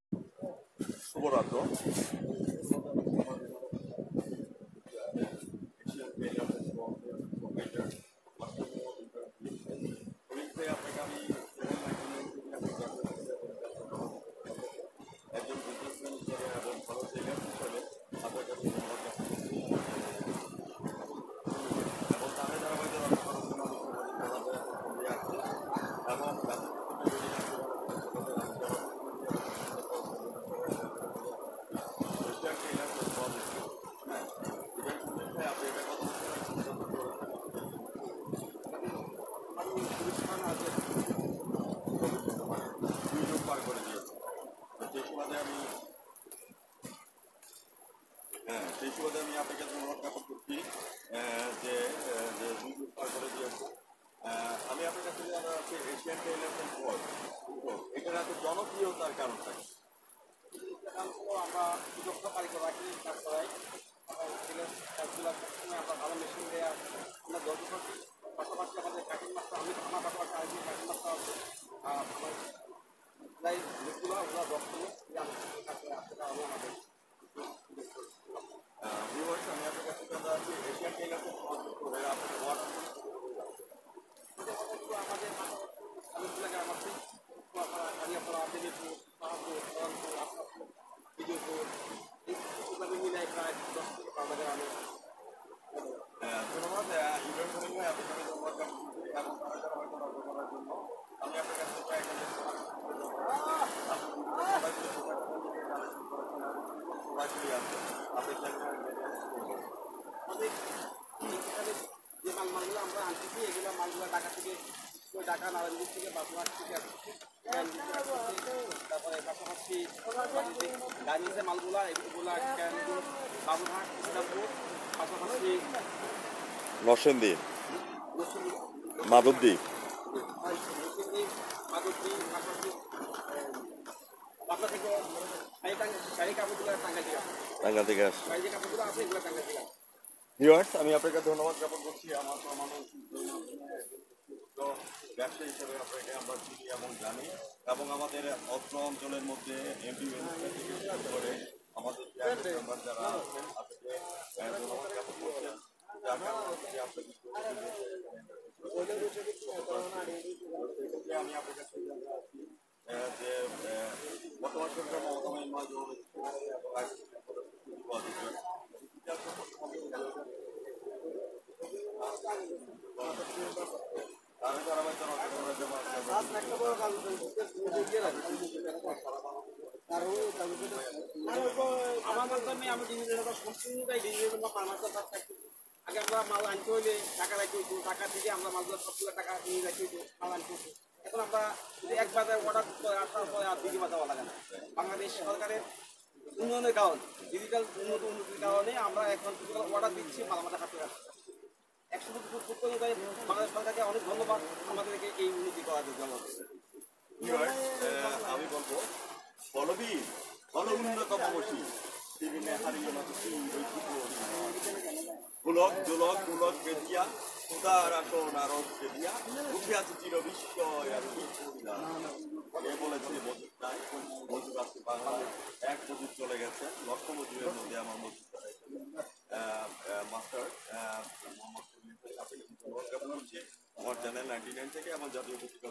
শুভরাত্র। আপনাকে আমি একজন বিজনেসম্যান হিসেবে এবং ভালো ট্রেডার হিসেবে আপনার কাছে ধন্যবাদ জ্ঞাপন করছি এবং তাদের ধারাবাহিকতা আছে এবং পার করে দিয়েছে। সেই সুবাদে আমি সেই সুবাদে আমি আপনাকে ধন্যবাদ জ্ঞাপন করছি যে যে দুই পার করে দিয়েছে। আমি আপনার কাছে জানা আছে এশিয়ান টেইলার্স এন্ড ওয়ার্ক, এটার এত জনপ্রিয়তার কারণটা কি? আমরা সুদক্ষ কারিগর রাখি কাজ করাই কাজগুলো সবসময় আমরা ভালো মেশিন দেওয়া আমরা যত করছি। পাশাপাশি আমাদের কাটিং মাস্টার আমার পাশাপাশি আরেকজন কাটিং মাস্টার আছে। আমার প্রায় লোকগুলো ওরা দক্ষ সেটা আমি আমাদের ভিউয়ার্স, আমি আপনার কাছে জানা আছে এশিয়ান টেইলার্স এন্ড ওয়ার্ক আপনাদের ওয়ার্ক আমাদের অনেকগুলো গ্রাম আছে। কালিয়াপাড়া দেবীপুর পাহাড়পুর সরলপুর আশরাফপুর বিজয়পুর এইভাবে মিলাই প্রায় 10 থেকে 12 গ্রামে। ধন্যবাদ ইব্রাহিম খলিল ভাই, আপনাকে আমি ধন্যবাদ জ্ঞাপন করছি এবং তারা যারা হয়তো রাজ্য করার জন্য আমি আপনার কাছে একটা সরাসরি আছে আপনি আমাদের এখানে যে মালগুলো আমরা আনতেছি এগুলো মালগুলো ঢাকা থেকে ঢাকা নারায়ণগঞ্জ থেকে বাসুঘাট থেকে আসছে। তারপরে পাশাপাশি গাড়ির যে মালগুলা এগুলো বাবুঘাট ইসলামপুর পাশাপাশি নরসিংদী, মাধবদী, মাধবদী পাশাপাশি বাসা থেকে শাড়ি কাপড়গুলো টাঙ্গা থেকে টাঙ্গাইল থেকে আসছে। শাড়ি যে কাপড়গুলো আছে এগুলো টাঙ্গা থেকে। ভিউয়ার্স, আমি আপনাকে ধন্যবাদ জ্ঞাপন করছি আমার মানুষ ব্যবসা হিসেবে আপনাকে আমরা চিনি এবং জানি এবং আমাদের অত্র অঞ্চলের মধ্যে এমপি থেকে শুরু করে আমাদের মেম্বার যারা আছেন আপনাকে ধন্যবাদ জ্ঞাপন করছেন। যার কারণে আমি আপনার কাছে যে বর্তমান সরকার মমতা আমার মাধ্যমে আমি ডিজিটাল সম্পূর্ণটাই ডিজিটাল পারমাত্র থাকছি। আগে আমরা মাল আনতে হইলে টাকা রাখি হইতো, টাকা থেকে আমরা মালগুলো সবগুলো টাকা নিয়ে রাখি হইতো, মাল আনতে হইতো। এখন আমরা যদি এক বাজার অর্ডার আসার পরে আর দ্বিতীয় বাজার লাগে না। বাংলাদেশ সরকারের উন্নয়নের কারণে ডিজিটাল উন্নতির কারণে আমরা এখন অর্ডার দিচ্ছি, মাল আমাদের হাতে আসছে। 100% অনুযায়ী বাংলাদেশ সরকারকে অনেক ধন্যবাদ আমাদেরকে এই উন্নতি করার জন্য। আমি বলবো বলবি বলো উন্নতম বসি বিভিন্ন হারিয়ে গোলক দোলক গোলক বেদিয়া উদার আসো নারদ বেদিয়া উঠে আছে চির বিস্ময় আর এ বলেছে মজুদ নাই মজুদ আছে বাংলাদেশ এক মজুদ চলে গেছে লক্ষ মজুরের মধ্যে আমার মজুদ মাস্টার আমার চ্যানেল 99 থেকে এবং জাতীয় পত্রিকা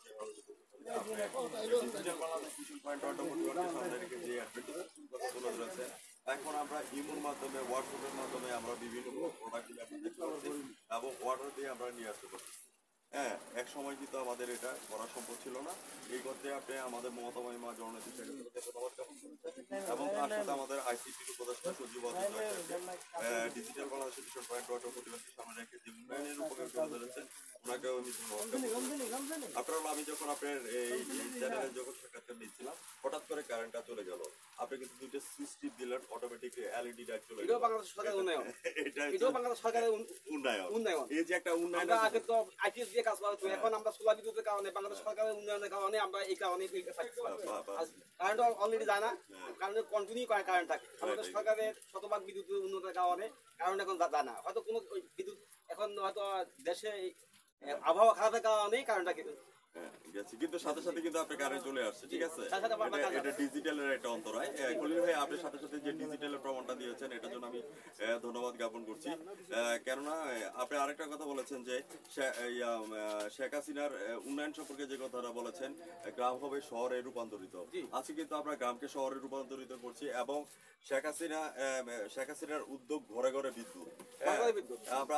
এখন আমরা ইমোর মাধ্যমে হোয়াটসঅ্যাপের মাধ্যমে আমরা বিভিন্ন প্রোডাক্ট এবং অর্ডার দিয়ে আমরা নিয়ে আসতে পারি। হ্যাঁ, এক সময় কিন্তু আমাদের এটা করা সম্ভব ছিল না। এই করতে আপনি আমাদের মমতাময়ী মা জননেত্রী এবং তার সাথে আমাদের আইসিটির উপদেষ্টা সজীব ডিজিটাল বাংলাদেশের মিশন পয়েন্ট প্রতিবাদী সামনে রেখে যে উন্নয়নের উপকার তুলে ধরেছেন ওনাকেও আমি আপনারা আমি যখন আপনার এই চ্যানেলে যখন সাক্ষাৎকার নিচ্ছিলাম হঠাৎ করে কারেন্টটা চলে গেল। আপনি কিন্তু দুইটা সুইচ টিপ দিলেন, অটোমেটিক এলইডি লাইট চলে গেল। এটাও বাংলাদেশ সরকারের উন্নয়ন। এটাও বাংলাদেশ সরকারের উন্নয়ন। এই যে একটা উন্নয়ন আগে তো আইটিএস দিয়ে কাজ করতো, এখন আমরা সোলার বিদ্যুতের কারণে বাংলাদেশ সরকারের উন্নয়নের কারণে আমরা এই কারণে কারেন্ট অলরেডি যায় না, কারণ কন্টিনিউ কারেন্ট থাকে। আমাদের সরকারের শতভাগ বিদ্যুতের উন্নয়নের কারণে কারণ এখন যায় না, হয়তো কোনো বিদ্যুৎ এখন হয়তো দেশে আবহাওয়া খারাপের কারণেই কারেন্টটা আছে, কিন্তু সাথে সাথে কিন্তু আপনার কারেন্ট চলে আসছে, ঠিক আছে? সাথে সাথে আপনার কাজ এটা ডিজিটালের একটা অন্তরায়। খলিল ভাই, আপনার সাথে সাথে যে ডিজিটালের প্রমাণটা দিয়েছেন, এটার জন্য আমি ধন্যবাদ জ্ঞাপন করছি। কেননা আপনি আরেকটা কথা বলেছেন যে শেখ হাসিনার উন্নয়ন সম্পর্কে যে কথাটা বলেছেন, গ্রাম হবে শহরে রূপান্তরিত। আজকে কিন্তু আমরা গ্রামকে শহরে রূপান্তরিত করছি, এবং শেখ হাসিনার উদ্যোগ ঘরে ঘরে বিদ্যুৎ, আমরা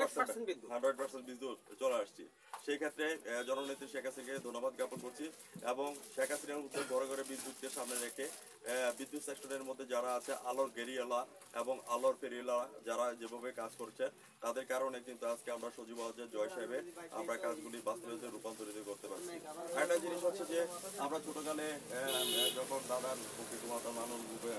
100% বিদ্যুৎ চলে আসছি। সেই ক্ষেত্রে জননেত্রী শেখ হাসিনাকে ধন্যবাদ জ্ঞাপন করছি, এবং শেখ হাসিনার উদ্যোগ ঘরে ঘরে বিদ্যুৎকে সামনে রেখে বিদ্যুৎ সেক্টরের মধ্যে যারা আছে, আলোর গেরিওয়ালা এবং আলোর ফেরিওয়ালা যারা যেভাবে কাজ করছে, তাদের কারণে কিন্তু আজকে আমরা সজীব হজের জয় সাহেবের আমরা কাজগুলি বাস্তবে রূপান্তরিত করতে পারছি। একটা জিনিস হচ্ছে যে আমরা ছোটকালে যখন দাদার বুকে ঘুমাতাম, নানুর বুকে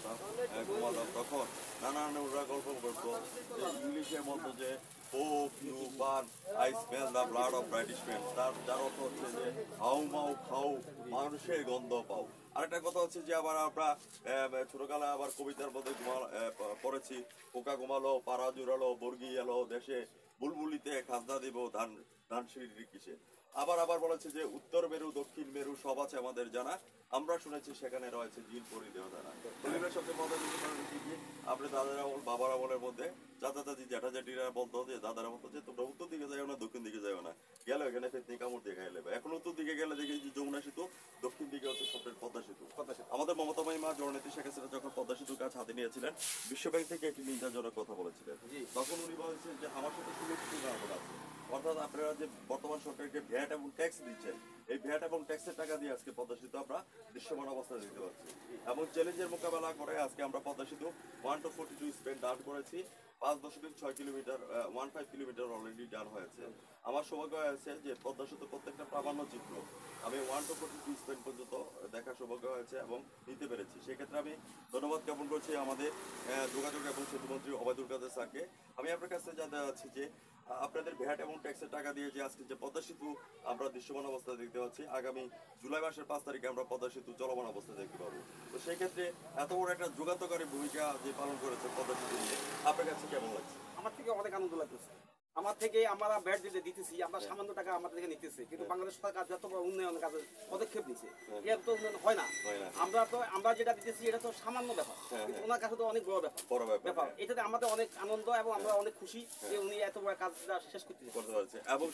ঘুমাতাম, তখন নানানুরা গল্প করতো ইংলিশের মতো যে oh you burn I smell the blood of British men, যার অর্থ হচ্ছে যে হাউ মাউ খাও, মানুষের গন্ধ পাও। আরেকটা কথা হচ্ছে যে আবার আমরা ছোটকালে আবার কবিতার মধ্যে পড়েছি, পোকা ঘুমালো, পাড়া জুড়ালো, বর্গি এলো দেশে, বুলবুলিতে খাজনা দিব ধান সিঁড়ির কিসে। আবার বলেছে যে উত্তর মেরু দক্ষিণ মেরু সব আছে আমাদের জানা, আমরা শুনেছি সেখানে রয়েছে জিন পরিদেহ জানা। পরিবেশের সবচেয়ে মজা জিনিস কি, আপনি দাদার আমল বাবার আমলের মধ্যে চাচা চাচি জ্যাঠা জ্যাঠিরা বলতো যে দাদার মতো যে তোমরা উত্তর দিকে যাও না, দক্ষিণ দিকে যাও না, গেলে এখানে ফেতনি কামড় দিয়ে খাই নেবে। এখন উত্তর দিকে গেলে দেখি যে যমুনা সেতু, দক্ষিণ দিকে হচ্ছে স্বপ্নের পদ্মা সেতু। আমাদের মমতা মা জননেত্রী শেখ হাসিনা যখন পদ্মা সেতুর কাজ হাতে নিয়েছিলেন, বিশ্বব্যাংক থেকে একটি নিন্দাজনক কথা বলেছিলেন। তখন উনি বলেছেন যে আমার সাথে সুযোগ আছে, অর্থাৎ আপনারা যে বর্তমান সরকারকে ভ্যাট এবং ট্যাক্স দিচ্ছেন, এই ভ্যাট এবং ট্যাক্সের টাকা দিয়ে আজকে পদ্মা সেতু আমরা দৃশ্যমান অবস্থায় দিতে পারছি, এবং চ্যালেঞ্জের মোকাবেলা করে আজকে আমরা পদ্মা সেতু 1-42 স্পেন ডান করেছি। 5.6 কিলোমিটার 15 কিলোমিটার অলরেডি ডান হয়েছে। আমার সৌভাগ্য হয়েছে যে পদ্মা সেতু প্রত্যেকটা প্রামাণ্য চিত্র আমি 1-42 স্পেন পর্যন্ত দেখার সৌভাগ্য হয়েছে এবং নিতে পেরেছি। সেক্ষেত্রে আমি ধন্যবাদ জ্ঞাপন করছি আমাদের যোগাযোগ এবং সেতুমন্ত্রী ওবায়দুল কাদের স্যারকে। আমি আপনার কাছে জানতে চাচ্ছি যে আপনাদের ভ্যাট এবং ট্যাক্সের টাকা দিয়ে যে আজকে যে পদ্মা সেতু আমরা দৃশ্যমান অবস্থায় দেখতে পাচ্ছি, আগামী জুলাই মাসের 5 তারিখে আমরা পদ্মা সেতু চলমান অবস্থায় দেখতে পাবো। তো সেই ক্ষেত্রে এত বড় একটা যুগান্তকারী ভূমিকা যে পালন করেছে পদ্মা সেতু নিয়ে, আপনার কাছে কেমন লাগছে? আমার থেকে অনেক আনন্দ লাগতেছে। আমার থেকে আমরা ব্যাট দিতেছি, আমরা সামান্য টাকা আমাদের থেকে নিতেছে, কিন্তু বাংলাদেশ সরকার যত বড় উন্নয়ন কাজে পদক্ষেপ নিচ্ছে, এর তো উন্নয়ন হয় না। আমরা যেটা দিতেছি এটা তো সামান্য ব্যাপার, কিন্তু ওনার কাছে তো অনেক বড় ব্যাপার। এটাতে আমাদের অনেক আনন্দ এবং আমরা অনেক খুশি যে উনি এত বড় কাজটা শেষ করতে পারছে। এবং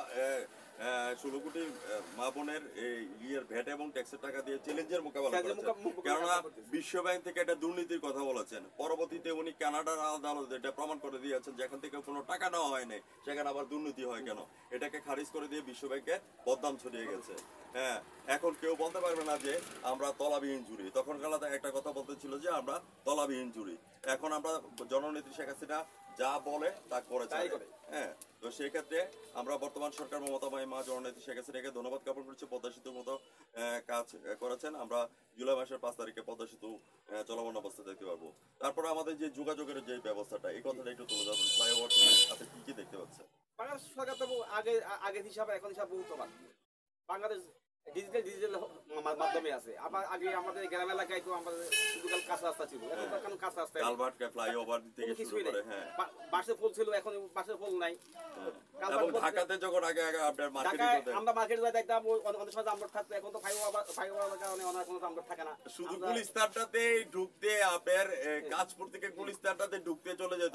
16 কোটি মা বোনের ইয়ের ভ্যাট এবং ট্যাক্সের টাকা দিয়ে চ্যালেঞ্জের মোকাবেলা করেছেন। কেননা বিশ্ব ব্যাংক থেকে একটা দুর্নীতির কথা বলেছেন, পরবর্তীতে উনি কানাডার আদালতে এটা প্রমাণ করে দিয়েছেন যেখান থেকে কোনো টাকা নেওয়া হয় নাই, সেখানে আবার দুর্নীতি হয় কেন, এটাকে খারিজ করে দিয়ে বিশ্ব ব্যাংকের বদনাম ছড়িয়ে গেছে। হ্যাঁ, এখন কেউ বলতে পারবে না যে আমরা তলাবিহীন জুড়ি। তখন কালাতে একটা কথা বলতে ছিল যে আমরা তলাবিহীন জুড়ি। এখন আমরা জননেত্রী শেখ হাসিনা যা বলে তা করে। হ্যাঁ, তো সেই ক্ষেত্রে আমরা বর্তমান সরকার মমতা মা জননেত্রী শেখ হাসিনাকে ধন্যবাদ জ্ঞাপন করছি, পদ্মা সেতুর মতো কাজ করেছেন। আমরা জুলাই মাসের 5 তারিখে পদ্মা সেতু চলমান অবস্থা দেখতে পারবো। তারপরে আমাদের যে যোগাযোগের যে ব্যবস্থাটা, এই কথাটা একটু তুলে ধরবেন। ফ্লাইওভার আপনি কি কি দেখতে পাচ্ছেন? বাংলাদেশ সরকার তো আগের হিসাবে এখন হিসাবে বহুত অবাক। বাংলাদেশ ডিজিটাল মাধ্যমে আছে। আবার আগে আমাদের গ্রাম এলাকায় তো আমাদের শুধু কাঁচা রাস্তা ছিল, এখন তো এখন কাঁচা রাস্তা, কালভার্ট ফ্লাইওভার থেকে শুরু করে, হ্যাঁ, বাসের পোল ছিল, এখন বাসের পোল নাই। এবং ঢাকাতে যখন আগে আপনার আমরা মার্কেটে যাই দেখতাম অনেক সময় আমরা থাকতো, এখন তো ফ্লাইওভারের কারণে অনেক কোনো আমরা থাকে না। শুধু গুলিস্তানটাতে ঢুকতে আপনার কাঁচপুর থেকে গুলিস্তানটাতে ঢুকতে চলে যেত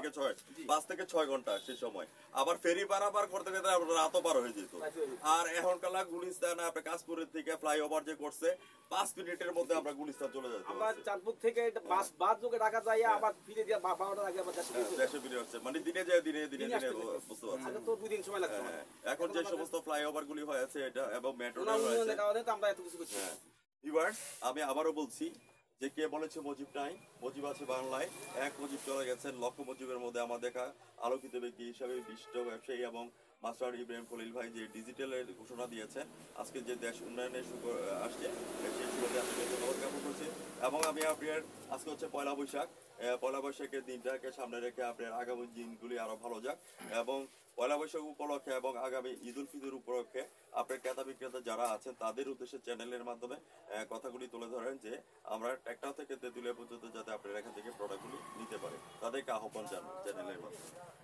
5 থেকে 6 ঘন্টা সে সময়। আবার ফেরি পারাপার করতে করতে রাতও পার হয়ে যেত। আর এখন কালা গুলিস্তান আপনার কাঁচপুরের থেকে ফ্লাইওভার যে করছে 5 মিনিটের মধ্যে আমরা গুলিস্তান চলে যেত। আমরা চাঁদপুর থেকে বাস যোগে ঢাকা যাই, আবার ফিরে দিয়ে 12টার আগে আবার দেশে ফিরে আসছে, মানে দিনে যায় দিনে বুঝতে পারছি। তো 2 দিন সময় লাগছে। এখন যে সমস্ত ফ্লাইওভার গুলি হয়েছে এটা এবং মেট্রো রেল কারণে তো আমরা এত কিছু করছি। ভিউয়ার্স, আমি আবারও বলছি যে কে বলেছে মুজিব নাই, মুজিব আছে বাংলায়। এক মুজিব চলে গেছেন, লক্ষ মুজিবের মধ্যে আমার দেখা আলোকিত ব্যক্তি হিসাবে বিশিষ্ট ব্যবসায়ী এবং মাস্টার ইব্রাহিম খলিল ভাই যে ডিজিটালের ঘোষণা দিয়েছেন, আজকে যে দেশ উন্নয়নের আসছে সেই সুবাদে আপনাকে ধন্যবাদ জ্ঞাপন করছি। এবং আমি আপনার আজকে হচ্ছে পয়লা বৈশাখ, পয়লা বৈশাখের দিনটাকে সামনে রেখে আপনার আগামী দিনগুলি আরো ভালো যাক, এবং পয়লা বৈশাখ উপলক্ষে এবং আগামী ঈদ উল ফিতর উপলক্ষে আপনার ক্রেতা বিক্রেতা যারা আছেন তাদের উদ্দেশ্যে চ্যানেলের মাধ্যমে কথাগুলি তুলে ধরেন যে আমরা ট্র্যাক্টর থেকে তেঁতুলিয়া পর্যন্ত যাতে আপনারা এখান থেকে প্রোডাক্টগুলি নিতে পারে, তাদেরকে আহ্বান জানান চ্যানেলের মাধ্যমে।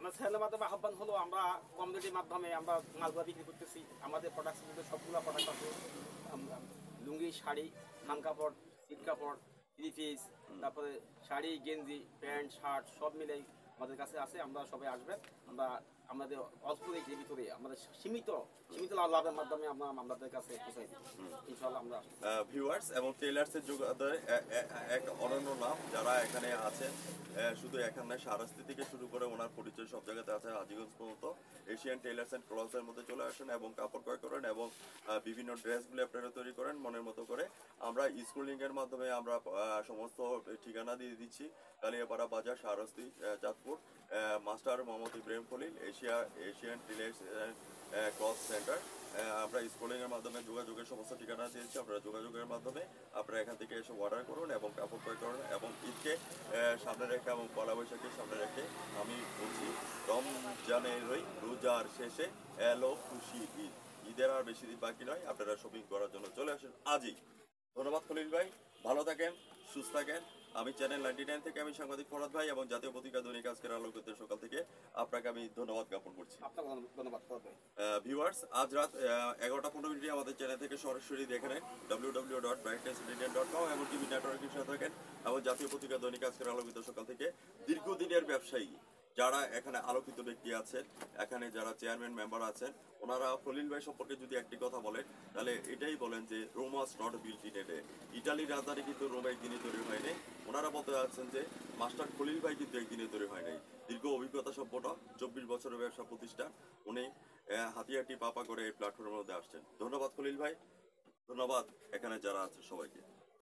আমার চ্যানেলের মাধ্যমে আহ্বান হলো আমরা কমিউনিটির মাধ্যমে আমরা মালগুলো বিক্রি করতেছি। আমাদের প্রোডাক্টের মধ্যে সবগুলো প্রোডাক্ট আছে। লুঙ্গি, শাড়ি, থান কাপড়, সিট কাপড়, থ্রি পিস, তারপরে শাড়ি, গেঞ্জি, প্যান্ট, শার্ট সব মিলেই আমাদের কাছে আছে। আমরা সবাই আসবেন। আমরা আমাদের অল্প রেটের ভিতরে আমাদের সীমিত লাভের মাধ্যমে আমরা আমাদের কাছে পৌঁছাই দিই। ইনশাআল্লাহ আমরা ভিউয়ার্স এবং টেলার্সের যোগাতে এক অনন্য নাম যারা এখানে আছেন, শুধু এখানে সারাস্তি থেকে শুরু করে ওনার পরিচয় সব জায়গাতে আছে, আজিগঞ্জ পর্যন্ত এশিয়ান টেলার্স অ্যান্ড ক্লথসের মধ্যে চলে আসেন এবং কাপড় ক্রয় করেন এবং বিভিন্ন ড্রেসগুলি আপনারা তৈরি করেন মনের মতো করে। আমরা স্কুলিংয়ের মাধ্যমে আমরা সমস্ত ঠিকানা দিয়ে দিচ্ছি। Kaliyapara Bazar, Shahrasti, Chandpur, master Mohammad Ibrahim Khalil, Asian tailors cloth centre. আমরা স্কুলিংয়ের মাধ্যমে যোগাযোগের সমস্ত ঠিকানা দিয়েছি। আপনারা যোগাযোগের মাধ্যমে আপনারা এখান থেকে এসে অর্ডার করুন এবং কাপড় ক্রয় করুন। এবং ঈদকে সামনে রেখে এবং পয়লা বৈশাখকে সামনে রেখে আমি বলছি, রমজানের ওই রোজার শেষে এলো খুশি ঈদ। ঈদের আর বেশি দিন বাকি নয়, আপনারা শপিং করার জন্য চলে আসেন আজই। ধন্যবাদ খলিল ভাই, ভালো থাকেন, সুস্থ থাকেন। আমি চ্যানেল 99 থেকে আমি সাংবাদিক ফরাদ ভাই এবং জাতীয় পত্রিকা দৈনিক আজকের আলোকিত সকাল থেকে আপনাকে আমি ধন্যবাদ জ্ঞাপন করছি। আপনাকে ধন্যবাদ করবো। ভিউয়ার্স, আজ রাত 11টা 15 মিনিটে আমাদের চ্যানেল থেকে সরাসরি দেখে নেন www.brightnessindian.com এবং টিভি নেটওয়ার্কের সাথে থাকেন এবং জাতীয় পত্রিকা দৈনিক আজকের আলোকিত সকাল থেকে দীর্ঘদিনের ব্যবসায়ী যারা এখানে আলোকিত ব্যক্তি আছেন, এখানে যারা চেয়ারম্যান মেম্বার আছেন, ওনারা খলিল ভাই সম্পর্কে যদি একটি কথা বলেন তাহলে এটাই বলেন যে Rome was not built in a day. ইটালির রাজধানী কিন্তু রোমে একদিনে তৈরি হয়নি। ওনারা বলতে যাচ্ছেন যে মাস্টার খলিল ভাই কিন্তু একদিনে তৈরি হয় নাই। দীর্ঘ অভিজ্ঞতা সম্পন্ন 24 বছরের ব্যবসা প্রতিষ্ঠান। উনি হাতিয়াটি পাপা করে এই প্ল্যাটফর্মের মধ্যে আসছেন। ধন্যবাদ খলিল ভাই, ধন্যবাদ এখানে যারা আছে সবাইকে।